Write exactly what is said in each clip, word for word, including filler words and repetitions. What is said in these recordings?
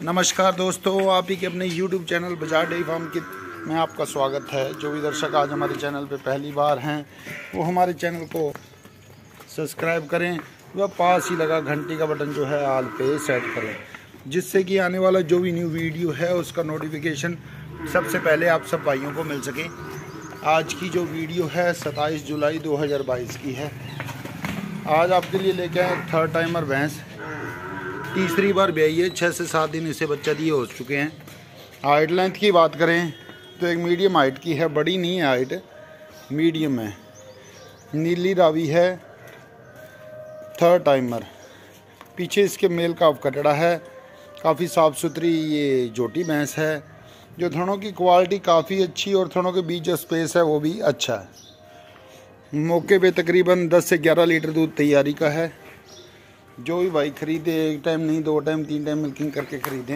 नमस्कार दोस्तों, आप ही के अपने यूट्यूब चैनल बाजार डेयरी फार्म की में आपका स्वागत है। जो भी दर्शक आज हमारे चैनल पे पहली बार हैं वो हमारे चैनल को सब्सक्राइब करें व पास ही लगा घंटी का बटन जो है आल पे सेट करें, जिससे कि आने वाला जो भी न्यू वीडियो है उसका नोटिफिकेशन सबसे पहले आप सब भाइयों को मिल सके। आज की जो वीडियो है सत्ताईस जुलाई दो हज़ार बाईस की है। आज आपके लिए लेके आए थर्ड टाइमर भैंस, तीसरी बार ब्याई है। छः से सात दिन इसे बच्चा दिए हो चुके हैं। हाइट लेंथ की बात करें तो एक मीडियम हाइट की है, बड़ी नहीं है हाइट, मीडियम है। नीली रावी है, थर्ड टाइमर। पीछे इसके मेल का कटड़ा है। काफ़ी साफ़ सुथरी ये जोटी भैंस है, जो थनों की क्वालिटी काफ़ी अच्छी और थनों के बीच जो स्पेस है वो भी अच्छा है। मौके पे तकरीबन दस से ग्यारह लीटर दूध तैयारी का है। जो भी भाई ख़रीदे, एक टाइम नहीं दो टाइम तीन टाइम मिल्किंग करके ख़रीदें।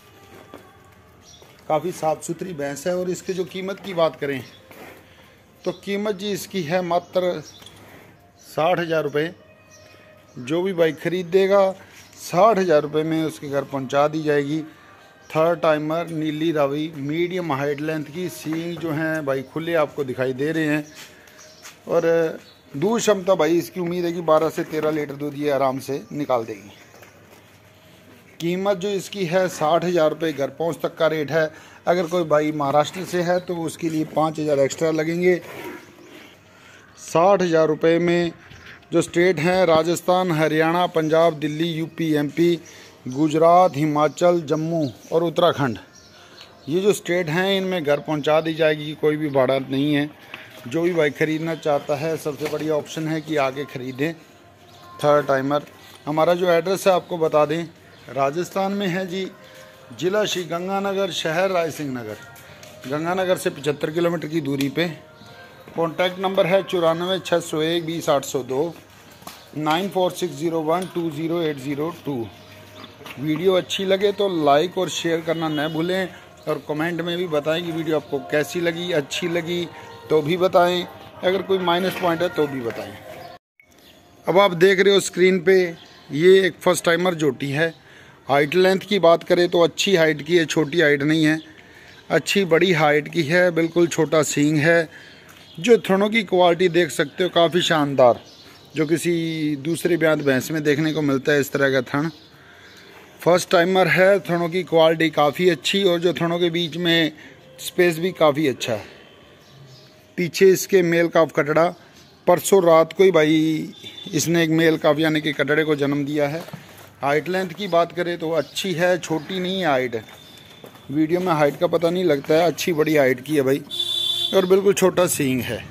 काफ़ी साफ़ सुथरी भैंस है। और इसके जो कीमत की बात करें तो कीमत जी इसकी है मात्र साठ हज़ार रुपये। जो भी भाई ख़रीदेगा साठ हज़ार रुपये में उसके घर पहुंचा दी जाएगी। थर्ड टाइमर, नीली रावी, मीडियम हाइट लेंथ की, सींग जो हैं भाई खुले आपको दिखाई दे रहे हैं। और दूध क्षमता भाई इसकी उम्मीद है कि बारह से तेरह लीटर दूध ये आराम से निकाल देगी। कीमत जो इसकी है साठ हज़ार रुपये, घर पहुंच तक का रेट है। अगर कोई भाई महाराष्ट्र से है तो उसके लिए पाँच हज़ार एक्स्ट्रा लगेंगे। साठ हज़ार रुपये में जो स्टेट हैं राजस्थान, हरियाणा, पंजाब, दिल्ली, यूपी, एमपी, गुजरात, हिमाचल, जम्मू और उत्तराखंड, ये जो स्टेट हैं इनमें घर पहुंचा दी जाएगी। कोई भी भाड़ा नहीं है। जो भी भाई ख़रीदना चाहता है सबसे बढ़िया ऑप्शन है कि आगे ख़रीदें थर्ड टाइमर। हमारा जो एड्रेस है आपको बता दें, राजस्थान में है जी, ज़िला श्री गंगानगर, शहर राय सिंह नगर। गंगानगर से पचहत्तर किलोमीटर की दूरी पे। कॉन्टैक्ट नंबर है चौरानवे छः सौ एक बीस आठ सौ दो, nine four six zero one two zero eight zero two. Video अच्छी लगे तो लाइक और शेयर करना न भूलें, और कमेंट में भी बताएं कि वीडियो आपको कैसी लगी। अच्छी लगी तो भी बताएं, अगर कोई माइनस पॉइंट है तो भी बताएं। अब आप देख रहे हो स्क्रीन पे, ये एक फर्स्ट टाइमर जोटी है। हाइट लेंथ की बात करें तो अच्छी हाइट की है, छोटी हाइट नहीं है, अच्छी बड़ी हाइट की है। बिल्कुल छोटा सींग है। जो थनों की क्वालिटी देख सकते हो काफ़ी शानदार, जो किसी दूसरे ब्यात भैंस में देखने को मिलता है इस तरह का थन। फर्स्ट टाइमर है। थनों की क्वालिटी काफ़ी अच्छी और जो थनों के बीच में स्पेस भी काफ़ी अच्छा है। पीछे इसके मेल काफ कटड़ा, परसों रात को ही भाई इसने एक मेल काफ यानी कि कटड़े को जन्म दिया है। हाइट लेंथ की बात करें तो अच्छी है, छोटी नहीं है हाइट। वीडियो में हाइट का पता नहीं लगता है, अच्छी बड़ी हाइट की है भाई। और बिल्कुल छोटा सींग है,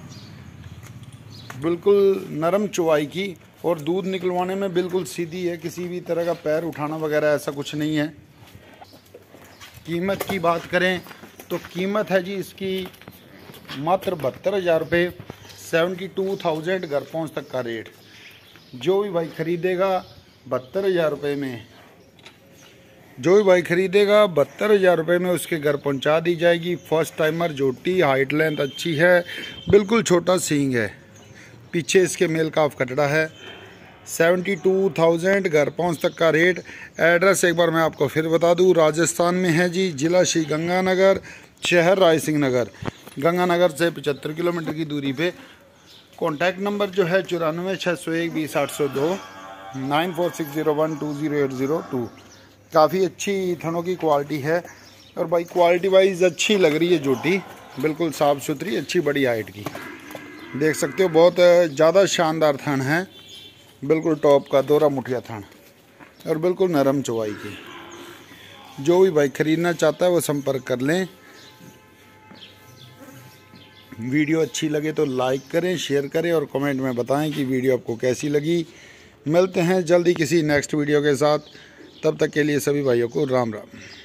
बिल्कुल नरम चौवाई की, और दूध निकलवाने में बिल्कुल सीधी है। किसी भी तरह का पैर उठाना वगैरह ऐसा कुछ नहीं है। कीमत की बात करें तो कीमत है जी इसकी मात्र बहत्तर हज़ार रुपये, सेवेंटी टू थाउजेंड घर पहुँच तक का रेट। जो भी भाई ख़रीदेगा बहत्तर हज़ार रुपये में जो भी भाई ख़रीदेगा बहत्तर हज़ार रुपये में उसके घर पहुंचा दी जाएगी। फर्स्ट टाइमर जोटी, हाइट लेंथ अच्छी है, बिल्कुल छोटा सींग है। पीछे इसके मेल काफ कटड़ा है। सेवेंटी टू थाउजेंड घर पहुँच तक का रेट। एड्रेस एक बार मैं आपको फिर बता दूँ, राजस्थान में है जी, ज़िला श्री गंगानगर, शहर राय सिंह नगर। गंगानगर से पचहत्तर किलोमीटर की दूरी पे। कॉन्टैक्ट नंबर जो है चौरानवे छः सौ एक बीस आठ सौ दो, nine four six zero one two zero eight zero two. काफ़ी अच्छी थनों की क्वालिटी है और भाई क्वालिटी वाइज अच्छी लग रही है जोटी। बिल्कुल साफ़ सुथरी, अच्छी बड़ी हाइट की, देख सकते हो। बहुत ज़्यादा शानदार थन है, बिल्कुल टॉप का दोरा मुठिया थन और बिल्कुल नरम चौवाई की। जो भी भाई ख़रीदना चाहता है वो संपर्क कर लें। वीडियो अच्छी लगे तो लाइक करें, शेयर करें और कमेंट में बताएं कि वीडियो आपको कैसी लगी। मिलते हैं जल्दी किसी नेक्स्ट वीडियो के साथ। तब तक के लिए सभी भाइयों को राम राम।